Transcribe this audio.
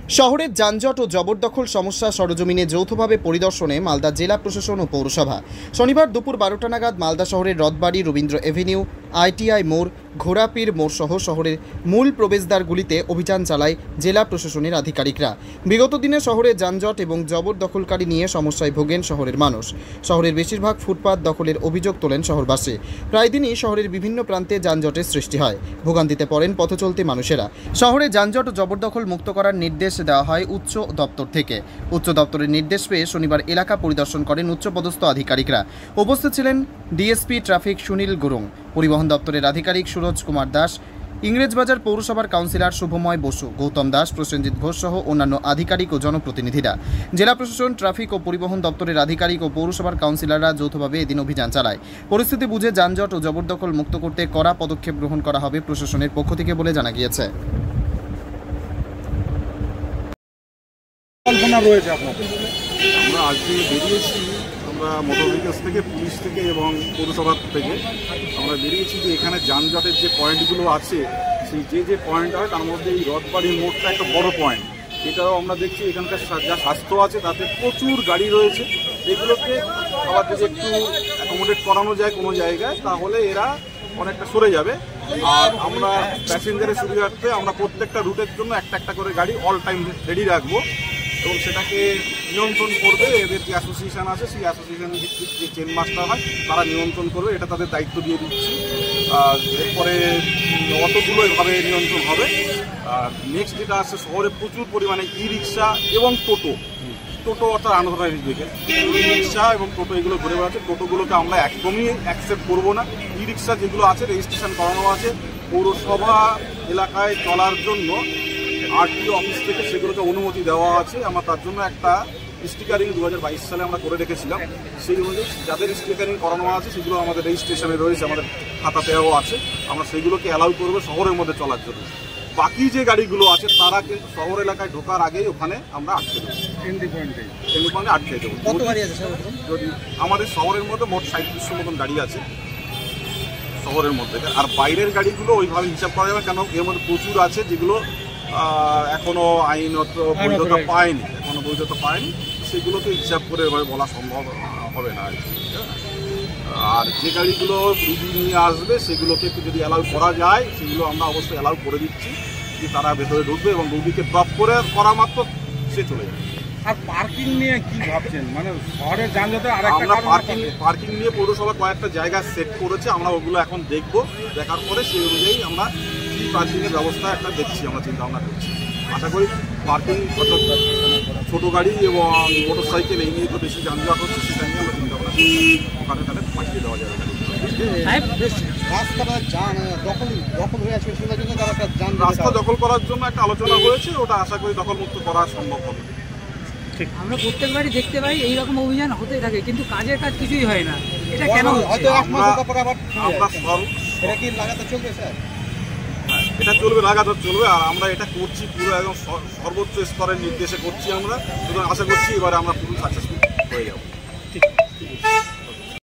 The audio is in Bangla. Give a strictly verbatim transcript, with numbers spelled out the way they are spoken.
শহরের যানজট ও জবরদখল সমস্যা সরজমিনে যৌথভাবে পরিদর্শনে মালদা জেলা প্রশাসন ও পৌরসভা। শনিবার দুপুর বারোটা নাগাদ মালদা শহরের রথবাড়ি, রবীন্দ্র এভিনিউ, আইটিআই মোড়, ঘোড়াপীর মোড় সহ শহরের মূল প্রবেশদ্বারগুলিতে অভিযান চালায় জেলা প্রশাসনের আধিকারিকরা। বিগত দিনে শহরে যানজট এবং জবরদখলকারী নিয়ে সমস্যায় ভোগেন শহরের মানুষ। শহরের বেশিরভাগ ফুটপাত দখলের অভিযোগ তোলেন শহরবাসী। প্রায় দিনই শহরের বিভিন্ন প্রান্তে যানজটের সৃষ্টি হয়, ভোগান্তিতে পড়েন পথচলতি মানুষেরা। শহরে যানজট ও জবরদখল মুক্ত করার নির্দেশ দেওয়া হয় উচ্চ দপ্তর থেকে। উচ্চ দপ্তরের নির্দেশ পেয়ে শনিবার এলাকা পরিদর্শন করেন উচ্চপদস্থ আধিকারিকরা। উপস্থিত ছিলেন ডিএসপি ট্রাফিক সুনীল গুরুং, পরিবহন দপ্তরের আধিকারিক সুরজ কুমার দাস, ইংরেজবাজার পৌরসভার কাউন্সিলর শুভময় বসু, গৌতম দাস, প্রসেনজিৎ ঘোষ সহ অন্যান্য আধিকারিক ও জনপ্রতিনিধিরা। জেলা প্রশাসন, ট্রাফিক ও পরিবহন দপ্তরের আধিকারিক ও পৌরসভার কাউন্সিলররা যৌথভাবে এদিন অভিযান চালায়। পরিস্থিতি বুঝে যানজট ও জবরদখল মুক্ত করতে কড়া পদক্ষেপ গ্রহণ করা হবে প্রশাসনের পক্ষ থেকে বলে জানা গিয়েছে। রয়েছে আপনাদের আমরা আজকে বেরিয়েছি, আমরা মোটর ভেহিকলস থেকে, পুলিশ থেকে এবং পৌরসভা থেকে আমরা বেরিয়েছি যে এখানে যানজটের যে পয়েন্টগুলো আছে, সেই যে যে পয়েন্ট হয় তার মধ্যে এই রথবাড়ির মোড়টা একটা বড় পয়েন্ট। এটাও আমরা দেখছি এখানকার যা স্বাস্থ্য আছে তাতে প্রচুর গাড়ি রয়েছে। এগুলোকে আবার যদি একটু অ্যাকোমোডেট করানো যায় কোনো জায়গায়, তাহলে এরা অনেকটা সরে যাবে। আর আমরা প্যাসেঞ্জারের সুবিধার্থে আমরা প্রত্যেকটা রুটের জন্য একটা একটা করে গাড়ি অল টাইম রেডি রাখবো এবং সেটাকে নিয়ন্ত্রণ করবে এদের যে অ্যাসোসিয়েশন আছে, সেই অ্যাসোসিয়েশন ভিত্তিক যে চেন মাস্টার হয় তারা নিয়ন্ত্রণ করবে, এটা তাদের দায়িত্ব দিয়ে দিচ্ছি। আর এরপরে অটোগুলো এভাবে নিয়ন্ত্রণ হবে। আর নেক্সট যেটা আছে, শহরে প্রচুর পরিমাণে ই রিক্সা এবং টোটো টোটো অর্থাৎ আনঅথরাইজড ভেহিকেল, ই রিক্সা এবং টোটো এগুলো ঘুরে বেড়াচ্ছে। টোটোগুলোকে আমরা একদমই অ্যাকসেপ্ট করবো না। ই রিক্সা যেগুলো আছে রেজিস্ট্রেশন করানো আছে, পৌরসভা এলাকায় চলার জন্য আরটিও অফিস থেকে সেগুলোকে অনুমতি দেওয়া আছে। আমরা তার জন্য একটা স্টিকারিং দু হাজার বাইশ সালে আমরা করে রেখেছিলাম। সেই অনুযায়ী যাদের স্টিকারিং করানো আছে সেগুলো আমাদের রেজিস্ট্রেশনে রয়েছে, আমাদের খাতাতেও আছে। আমরা সেগুলোকে অ্যালাউ করবো শহরের মধ্যে চলার জন্য। বাকি যে গাড়িগুলো আছে তারা কিন্তু শহর এলাকায় ঢোকার আগেই ওখানে আমরা আটকে দেবো, এন্ট্রি পয়েন্টে এন্ট্রি পয়েন্টে আটকে দেবো। যদি আমাদের শহরের মধ্যে মোট সাঁত্রিশশো মতন গাড়ি আছে শহরের মধ্যে, আর বাইরের গাড়িগুলো ওইভাবে হিসাব করা যাবে, কেন এর মধ্যে প্রচুর আছে যেগুলো এখনো আইনত বৈধতা পায়নি, এখনো বৈধতা পায়নি, সেগুলোকে হিসাব করে এভাবে বলা সম্ভব হবে না আর কি। আর যে গাড়িগুলো রুগী নিয়ে আসবে সেগুলোকে একটু যদি অ্যালাউ করা যায়, সেগুলো আমরা অবশ্যই অ্যালাউ করে দিচ্ছি যে তারা ভেতরে ঢুকবে এবং রুগীকে ড্রপ করে করা মাত্র সে চলে যাবে। আর পার্কিং নিয়ে কি ভাবছেন? মানে শহরের যানজটে আমরা পার্কিং পার্কিং নিয়ে পৌরসভা কয়েকটা জায়গা সেট করেছে, আমরা ওগুলো এখন দেখবো। দেখার পরে সেই অনুযায়ী আমরা কি পার্কিংয়ের ব্যবস্থা একটা দেখছি, আমরা চিন্তা ভাবনা করছি। আশা করি পার্কিং অর্থাৎ ছোটো গাড়ি এবং মোটর সাইকেল এই নিয়ে তো বেশি যানজট হচ্ছে, সেটা নিয়ে আমরা চিন্তা ভাবনা করছি। ওখানে তাহলে পাঠিয়ে দেওয়া যাবে। রাস্তা দখল করার জন্য একটা আলোচনা হয়েছে, ওটা আশা করি দখলমুক্ত করা সম্ভব হবে। আমরা প্রত্যেকবারই দেখতে পাই এইরকম অভিযান হতে থাকে, কিন্তু কাজের কাজ কিছুই হয় না। এটা কেন? এটা চলবে, লাগাতার চলবে। আর আমরা এটা করছি পুরো একদম সর্বোচ্চ স্তরের নির্দেশে করছি আমরা, সুতরাং আশা করছি এবারে আমরা পুরো সাকসেসফুল হয়ে যাবো। ঠিক।